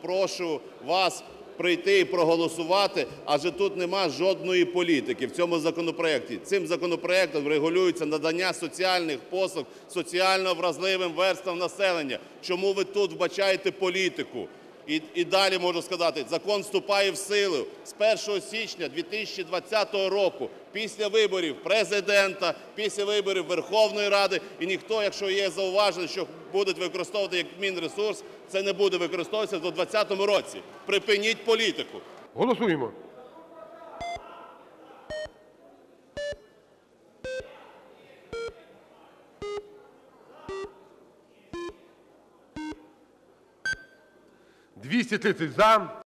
прошу вас прийти і проголосувати, адже тут нема жодної політики в цьому законопроекті. Цим законопроектом регулюється надання соціальних послуг соціально вразливим верствам населення. Чому ви тут вбачаєте політику? І далі можу сказати, закон вступає в силу з 1 січня 2020 року, після виборів Президента, після виборів Верховної Ради. І ніхто, якщо є зауваження, що будуть використовувати як Мінресурс, це не буде використовуватися в 2020 році. Припиніть політику. Голосуємо. – 230 – за.